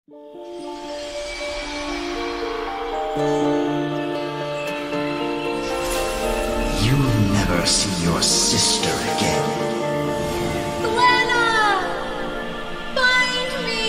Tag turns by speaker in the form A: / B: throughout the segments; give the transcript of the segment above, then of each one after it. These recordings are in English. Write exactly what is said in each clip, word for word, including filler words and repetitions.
A: You'll never see your sister again.
B: Glenna! Find me!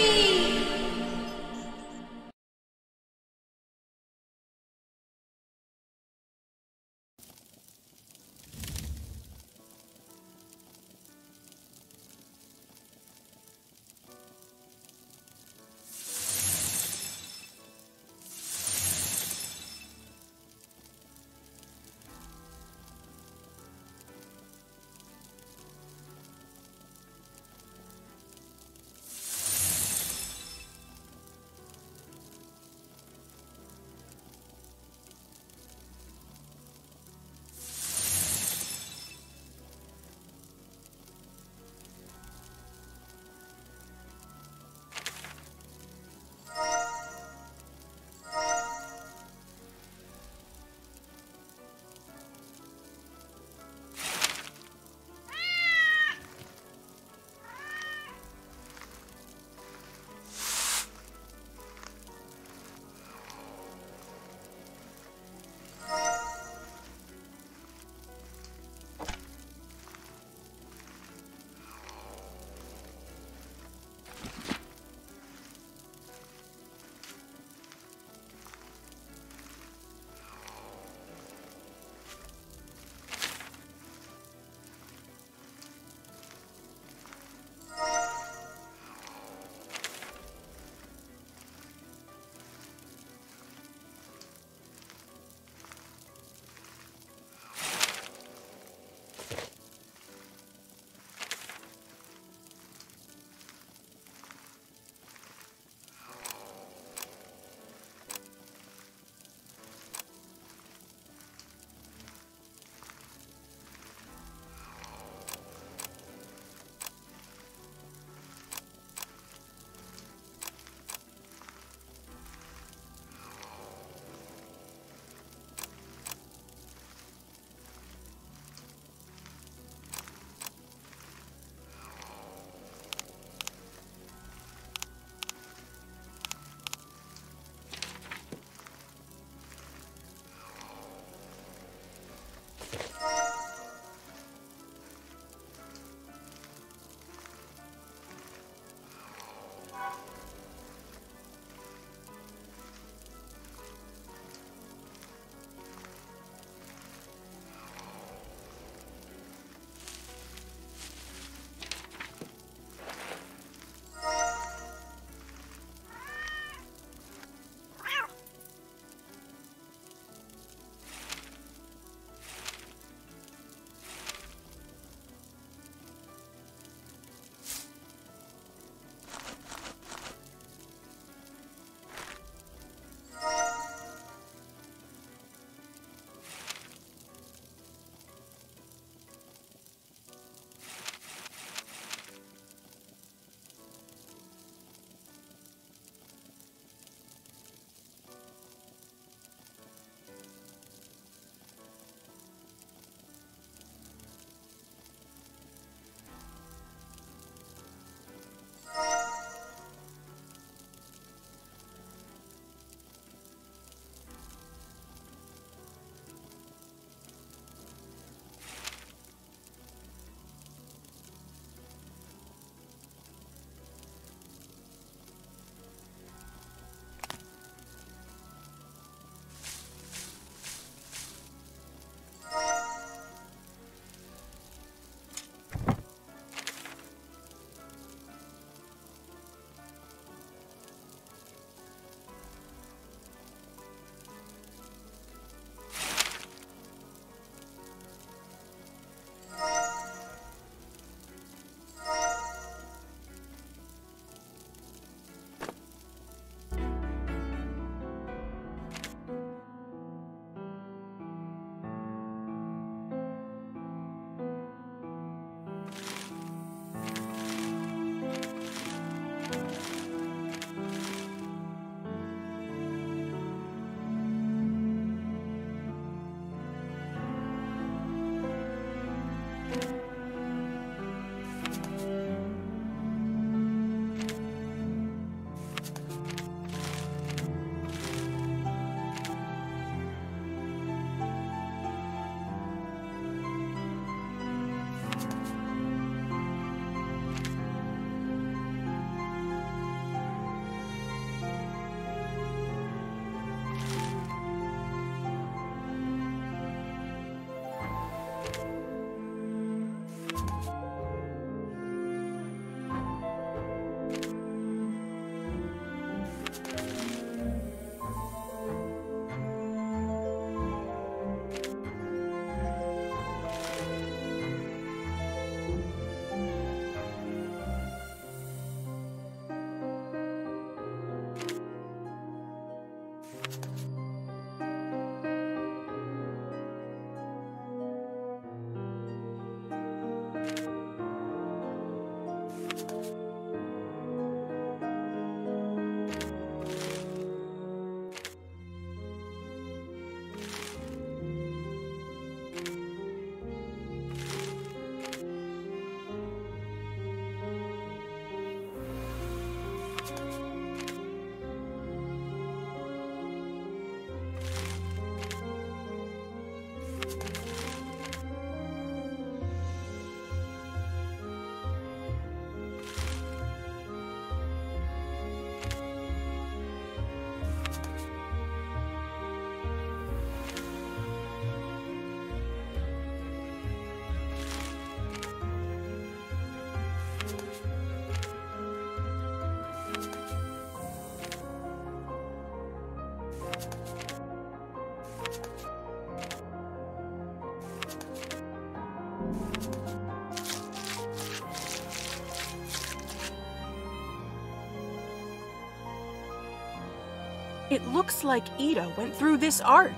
C: It looks like Ida went through this art.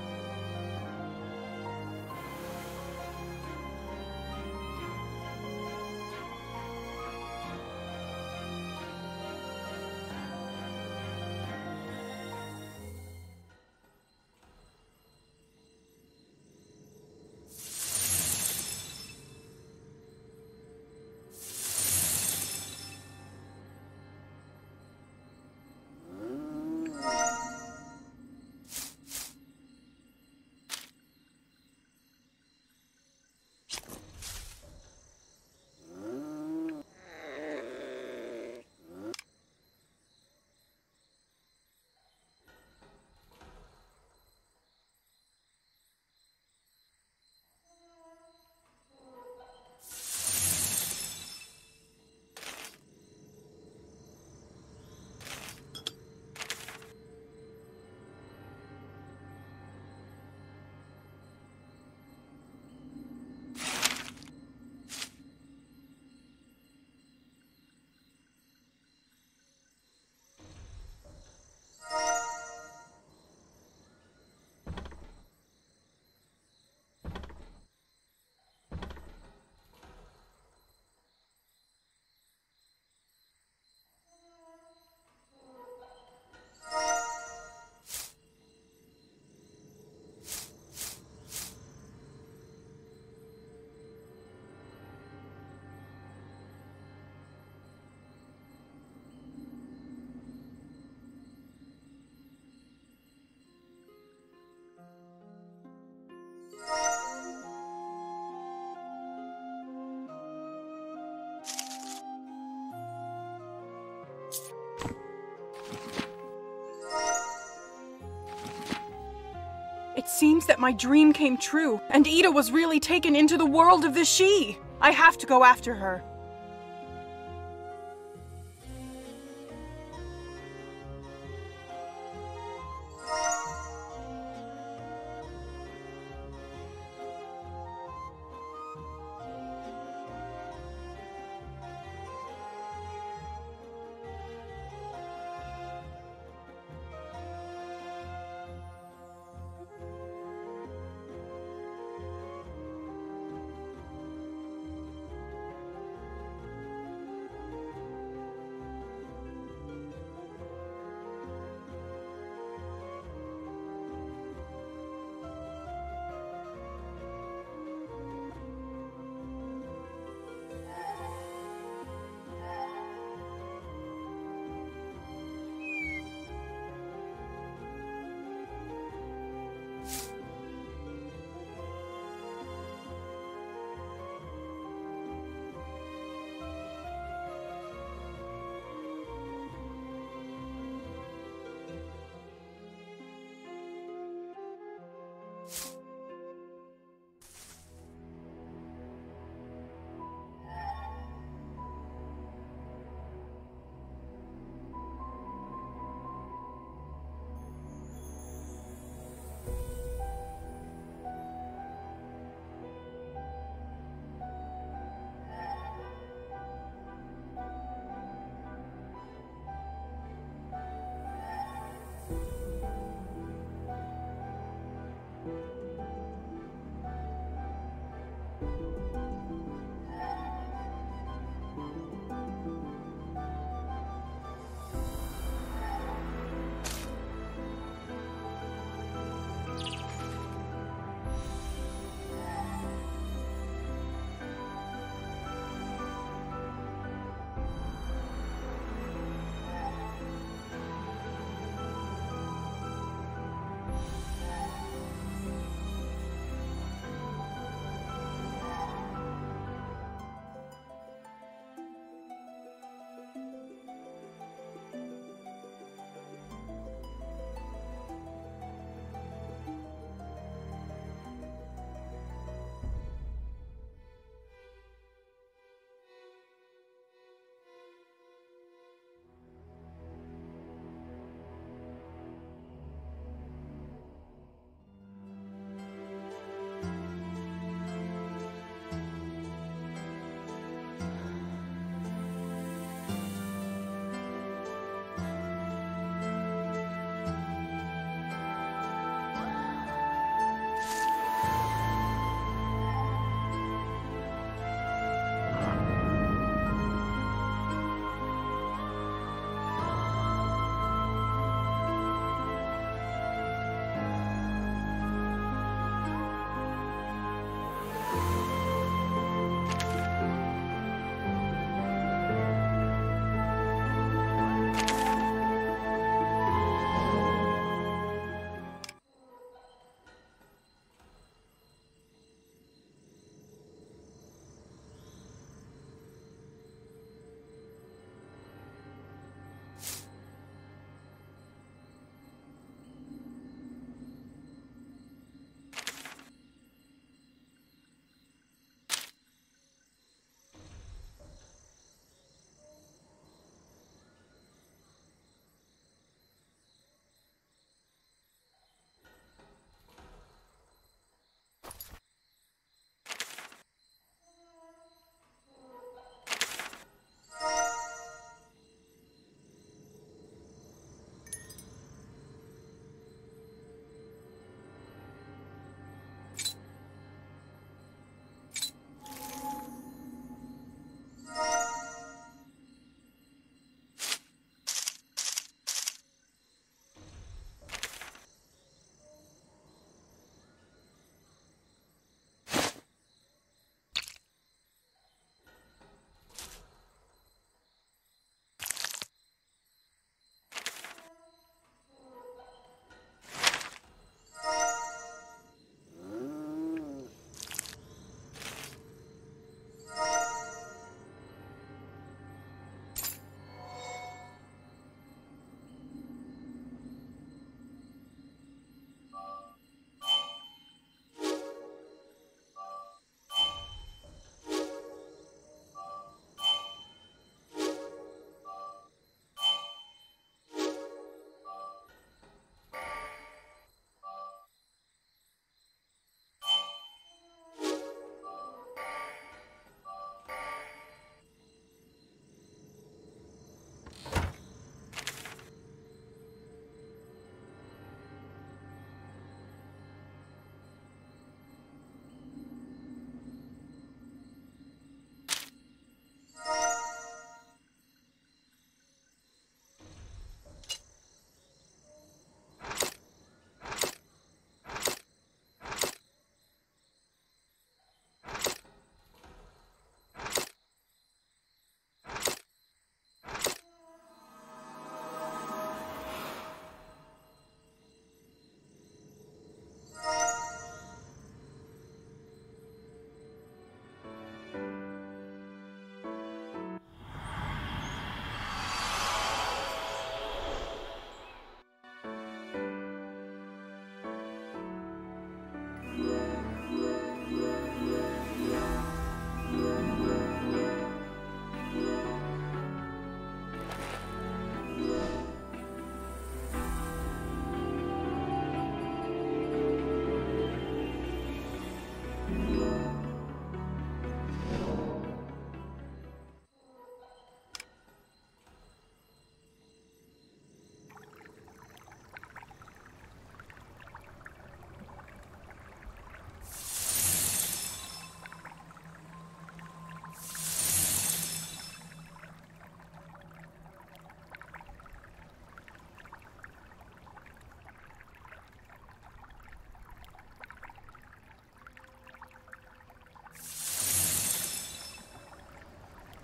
C: It seems that my dream came true, and Ida was really taken into the world of the She. I have to go after her.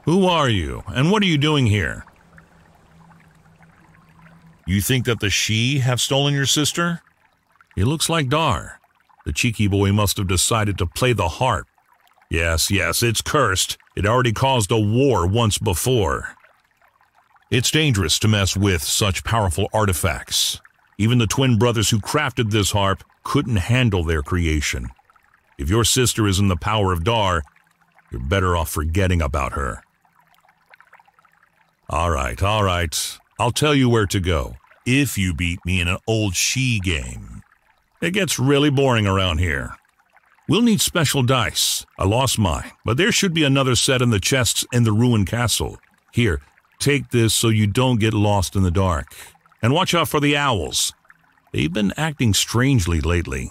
D: Who are you, and what are you doing here? You think that the she have stolen your sister? It looks like Dar. The cheeky boy must have decided to play the harp. Yes, yes, it's cursed. It already caused a war once before. It's dangerous to mess with such powerful artifacts. Even the twin brothers who crafted this harp couldn't handle their creation. If your sister is in the power of Dar, you're better off forgetting about her. All right, all right. I'll tell you where to go, if you beat me in an old she game. It gets really boring around here. We'll need special dice. I lost mine, but there should be another set in the chests in the ruined castle. Here, take this so you don't get lost in the dark. And watch out for the owls. They've been acting strangely lately.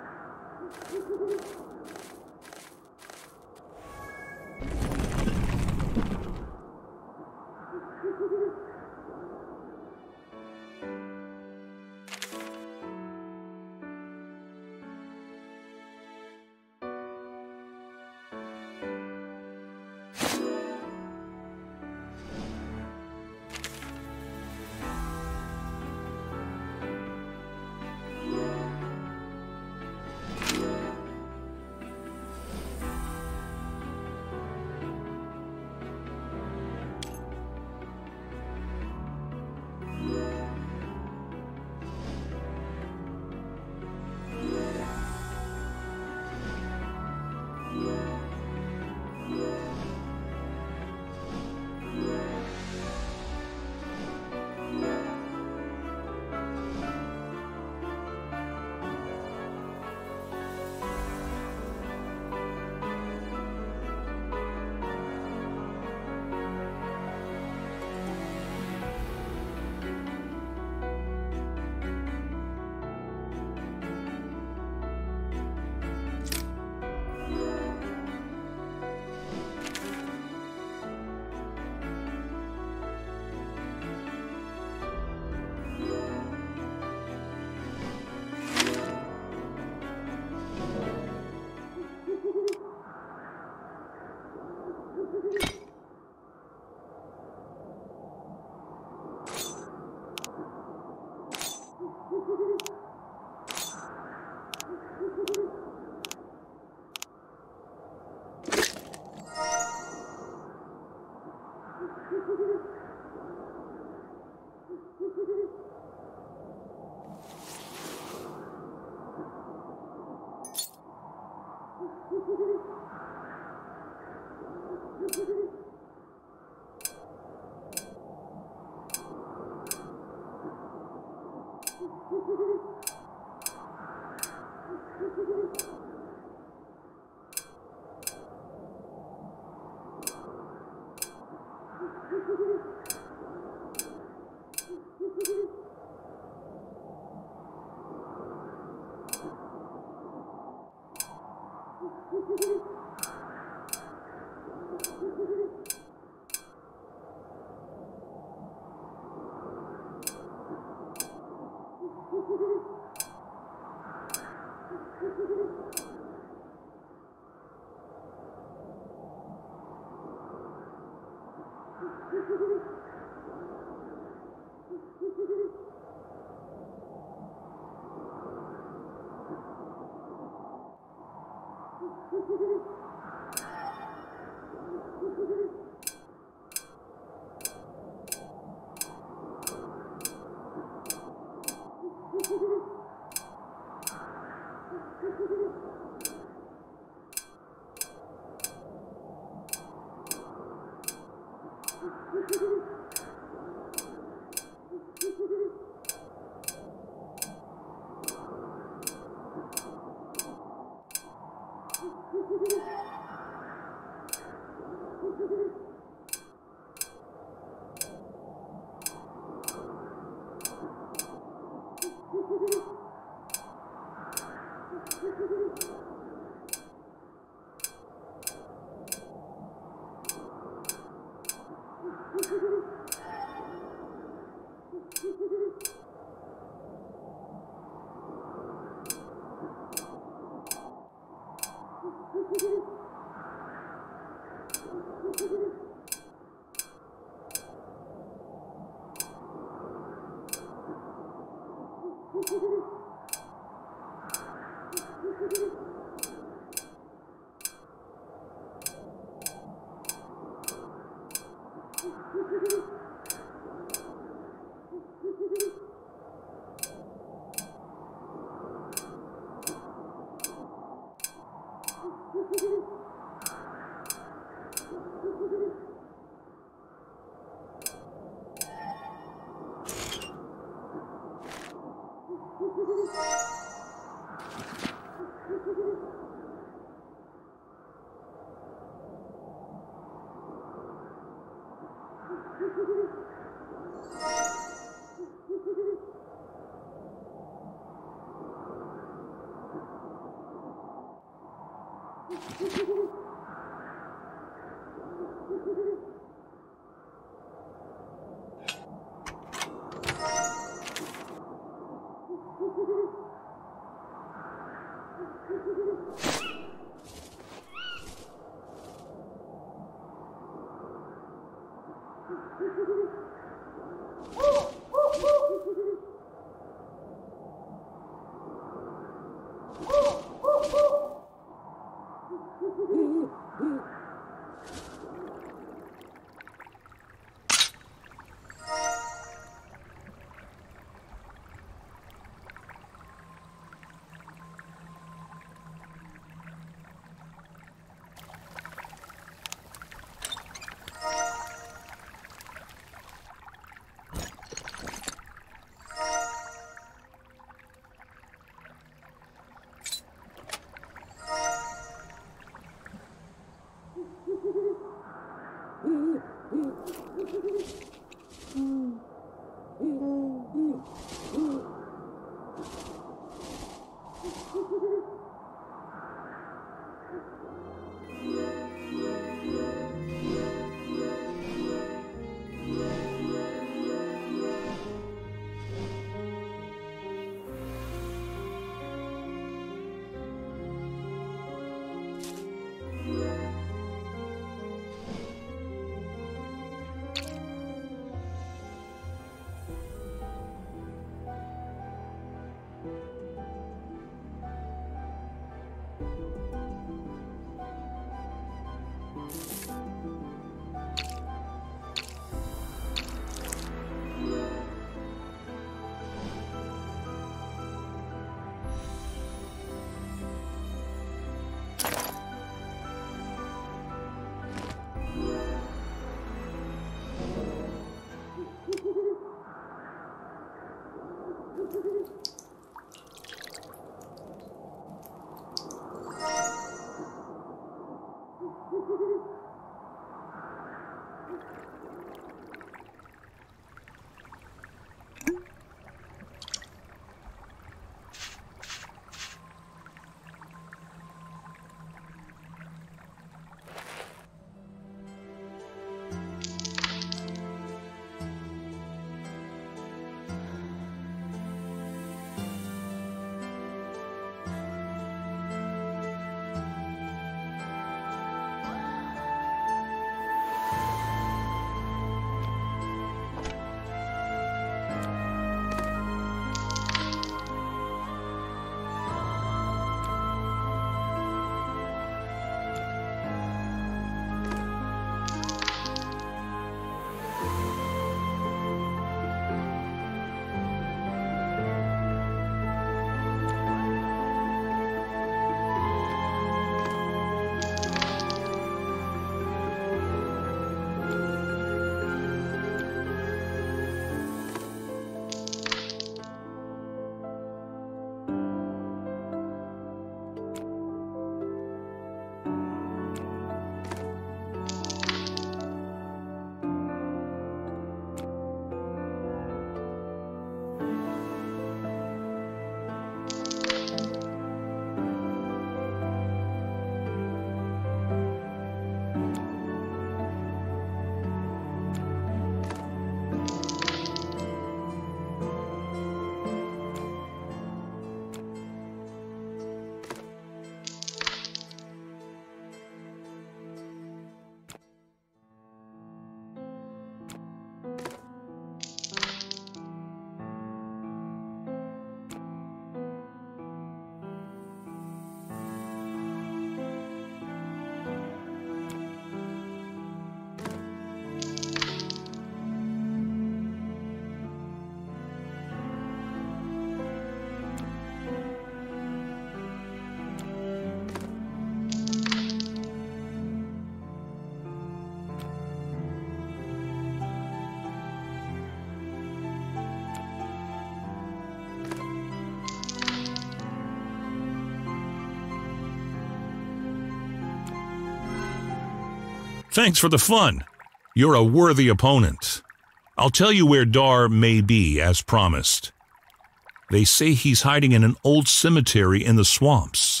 D: Thanks for the fun. You're a worthy opponent. I'll tell you where V O R may be, as promised. They say he's hiding in an old cemetery in the swamps.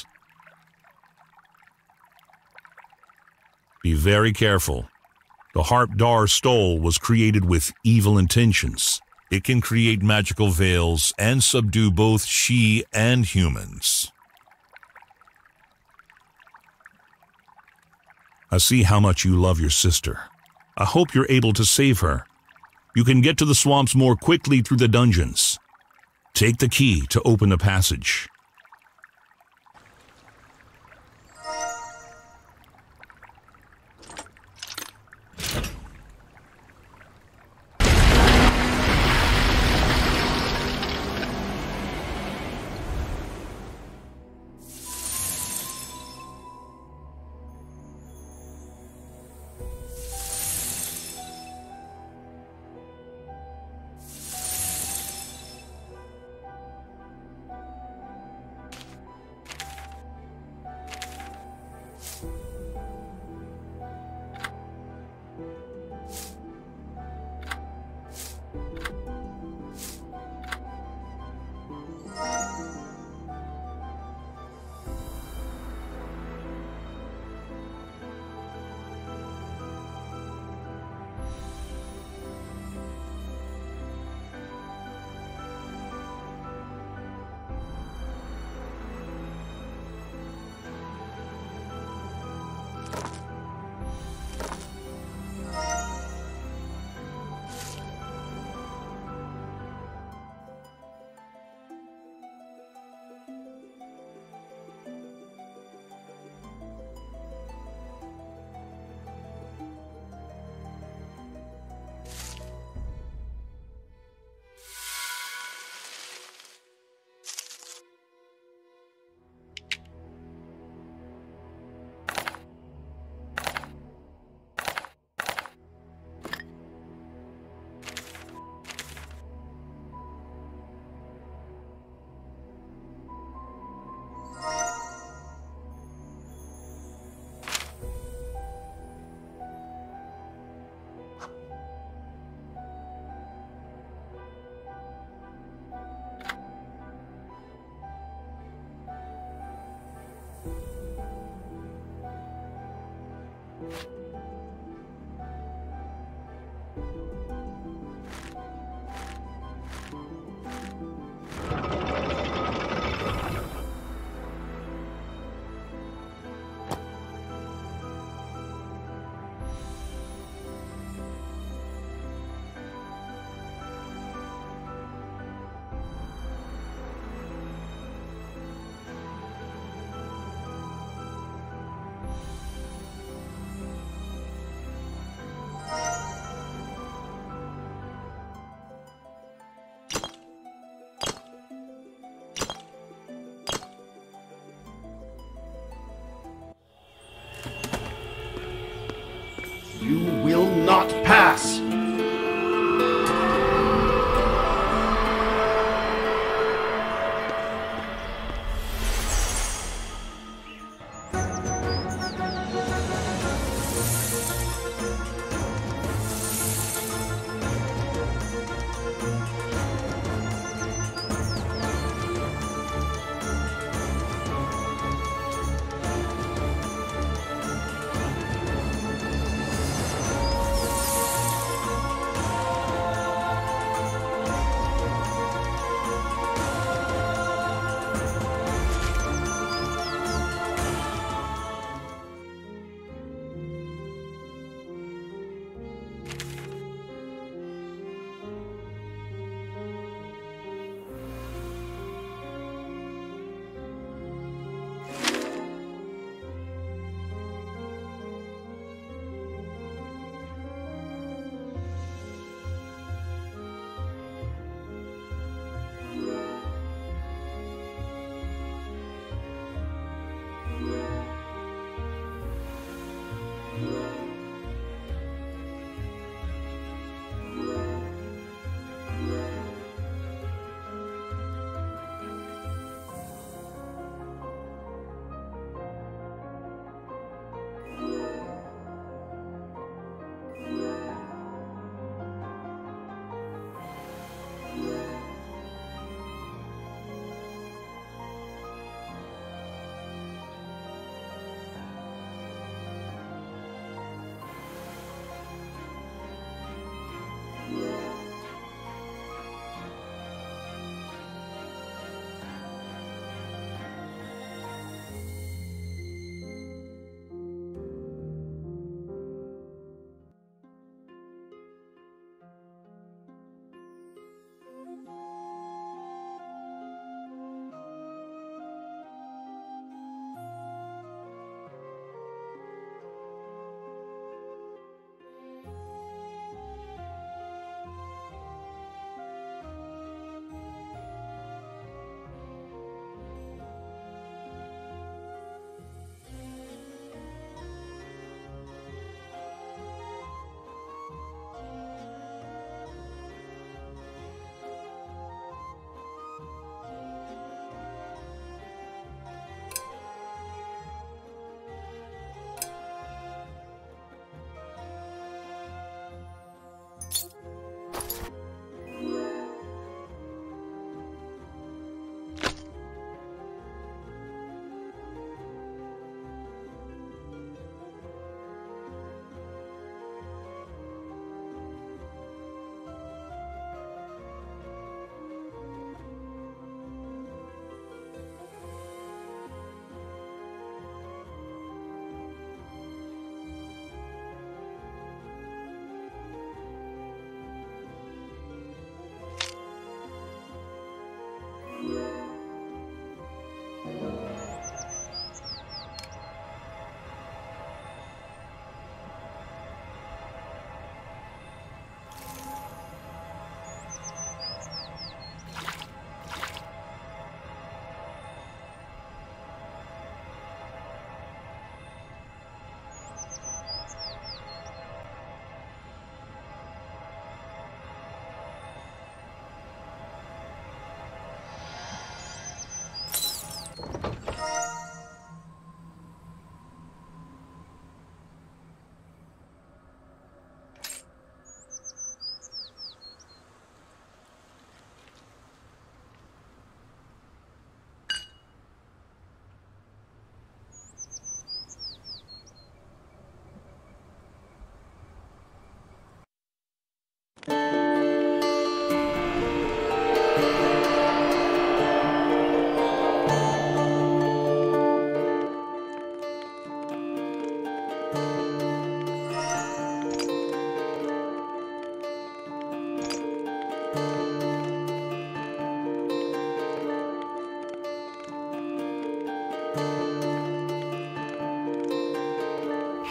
D: Be very careful. The harp V O R stole was created with evil intentions. It can create magical veils and subdue both she and humans. I see how much you love your sister. I hope you're able to save her. You can get to the swamps more quickly through the dungeons. Take the key to open the passage.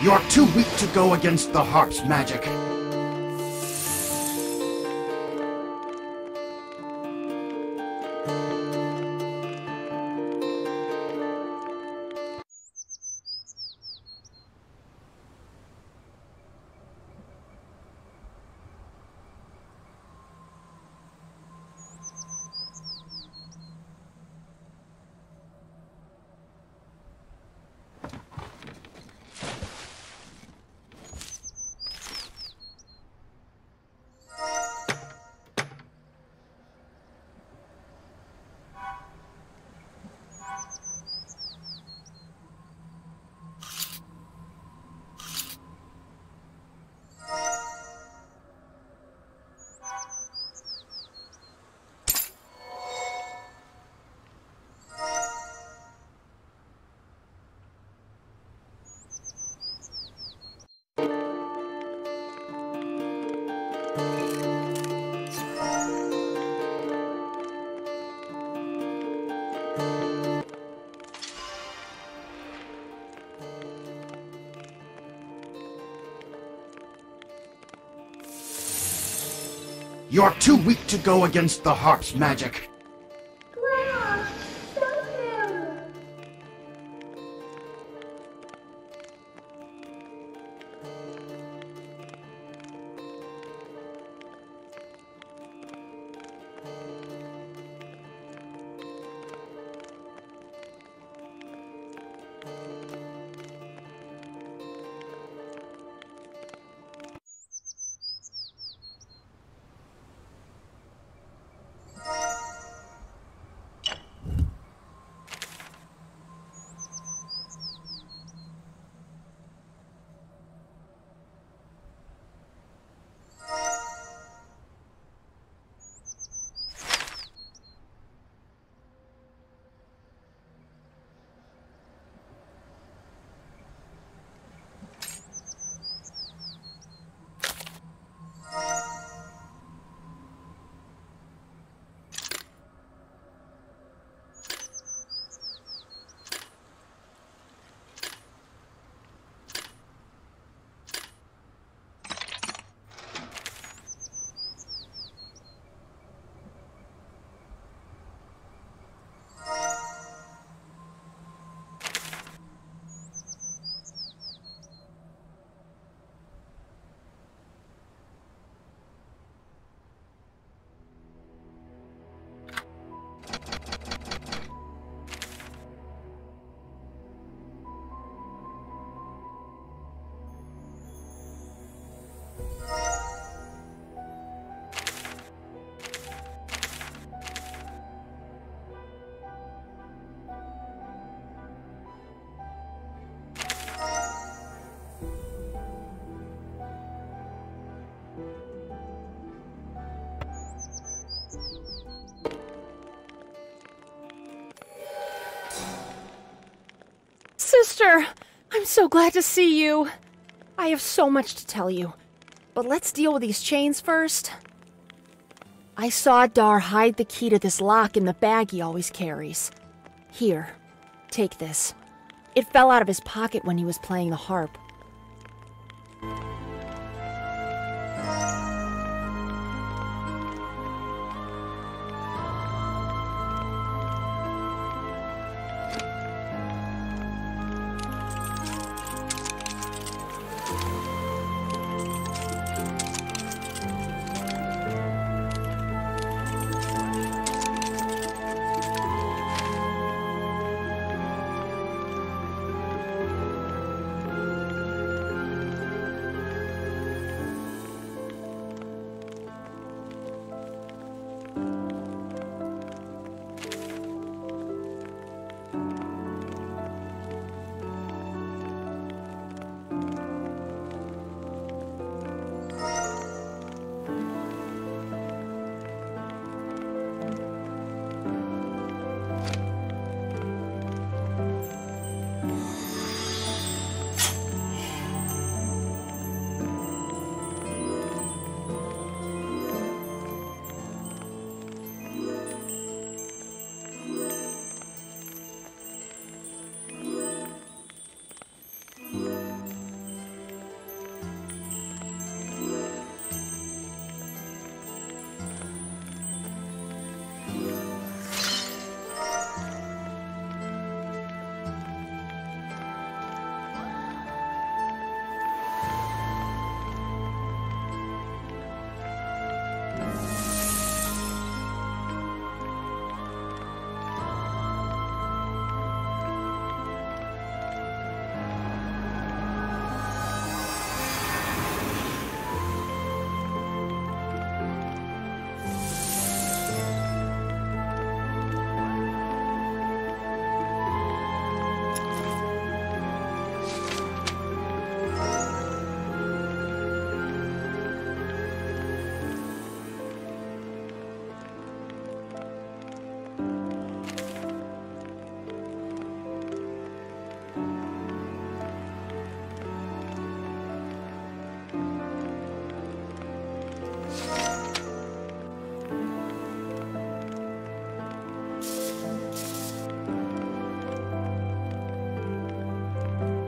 A: You're too weak to go against the harp's magic. You're too weak to go against the harp's magic.
B: Grandma, stop him!
E: Sister, I'm so glad to see you. I have so much to tell you, but let's deal with these chains first. I saw Dar hide the key to this lock in the bag he always carries. Here, take this. It fell out of his pocket when he was playing the harp.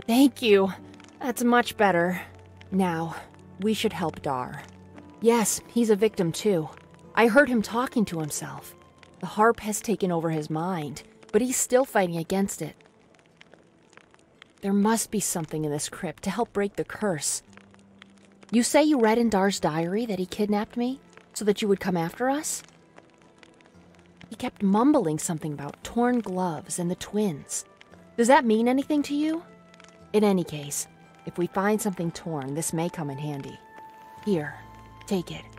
E: Thank you. That's much better. Now, we should help Dar. Yes, he's a victim too. I heard him talking to himself. The harp has taken over his mind, but he's still fighting against it. There must be something in this crypt to help break the curse. You say you read in Dar's diary that he kidnapped me, so that you would come after us? He kept mumbling something about torn gloves and the twins. Does that mean anything to you? In any case, if we find something torn, this may come in handy. Here, take it.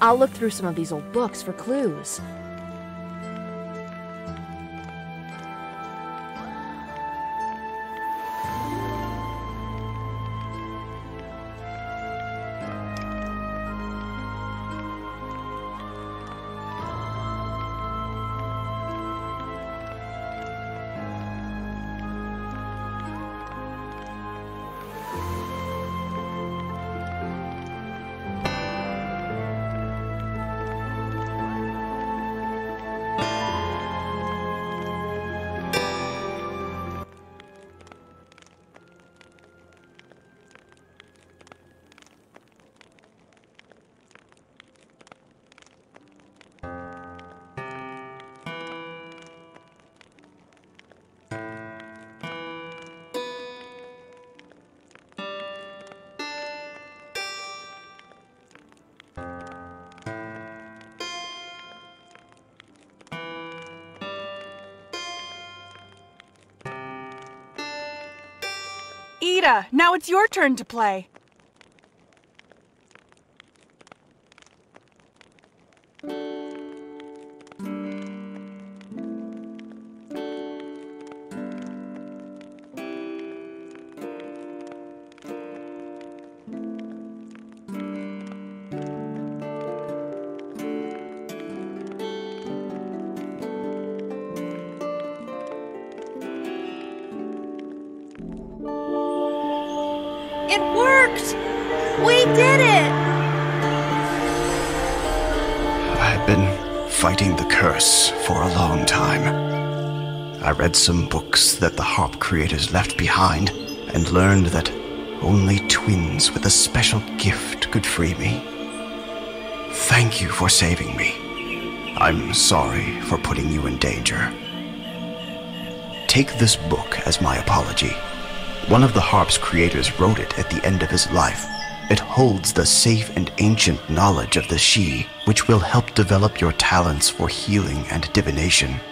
E: I'll look through some of these old books for clues.
C: Ida, now it's your turn to play.
E: It worked! We did it!
F: I've been fighting the curse for a long time. I read some books that the harp creators left behind and learned that only twins with a special gift could free me. Thank you for saving me. I'm sorry for putting you in danger. Take this book as my apology. One of the harp's creators wrote it at the end of his life. It holds the safe and ancient knowledge of the Sidhe, which will help develop your talents for healing and divination.